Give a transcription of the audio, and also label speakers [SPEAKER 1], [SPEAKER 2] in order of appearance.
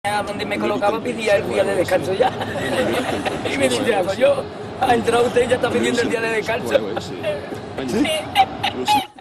[SPEAKER 1] A donde me colocaba pedía el día de descanso ya. Y me dice, hago yo, ha entrado usted y ya está pidiendo el día de descanso.
[SPEAKER 2] ¿Sí?